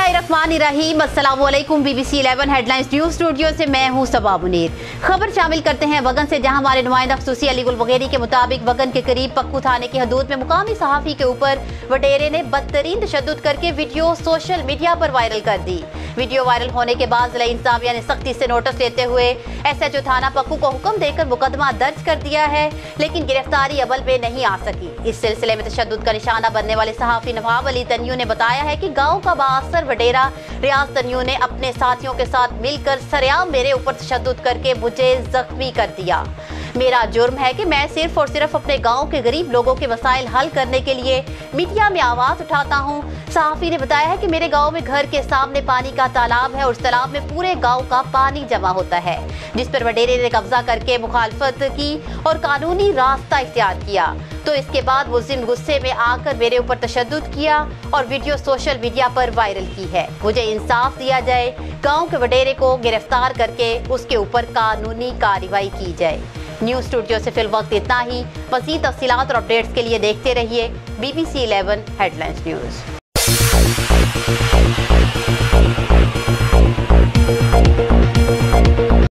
बिस्मिल्लाहिर्रहमानिर्रहीम। अस्सलाम वालेकुम। BBC 11 हेडलाइंस न्यूज स्टूडियो से मैं हूं सबा मुनीर। खबर शामिल करते हैं वगन से, जहां हमारे नुमाइंदा खसूसी अली गुल वगैरी के मुताबिक वगन के करीब पक्कू थाने की हदूद में मुकामी सहाफी के ऊपर वडीरे ने बदतरीन तशद्दुद करके वीडियो सोशल मीडिया पर वायरल कर दी। वीडियो वायरल होने के बाद जिला इंतजामिया ने सख्ती से नोटिस लेते हुए SHO थाना पक्कू को हुक्म देकर मुकदमा दर्ज कर दिया है, लेकिन गिरफ्तारी अमल में नहीं आ सकी। इस सिलसिले में तशद्दुद का निशाना बनने वाले सहाफी नवाब अली तन्यू ने बताया है कि गाँव का बासर वडेरा रियाज तन्यू ने अपने साथियों के साथ मिलकर सरेआम मेरे ऊपर तशद्दुद करके मुझे जख्मी कर दिया। मेरा जुर्म है कि मैं सिर्फ और सिर्फ अपने गांव के गरीब लोगों के मसाइल हल करने के लिए मीडिया में आवाज उठाता हूं। सहाफी ने बताया है कि मेरे गांव में घर के सामने पानी का तालाब है और उस तालाब में पूरे गांव का पानी जमा होता है, जिस पर वडीरे ने कब्जा करके मुखालफत की और कानूनी रास्ता इख्तियार किया। तो इसके बाद मुल्जिम गुस्से में आकर मेरे ऊपर तशद्दुद किया और वीडियो सोशल मीडिया पर वायरल की है। मुझे इंसाफ दिया जाए, गाँव के वडीरे को गिरफ्तार करके उसके ऊपर कानूनी कार्रवाई की जाए। न्यूज स्टूडियो से फिल वक्त इतना ही। मज़ीद तफसीलात और अपडेट्स के लिए देखते रहिए BBC 11 हेडलाइंस न्यूज।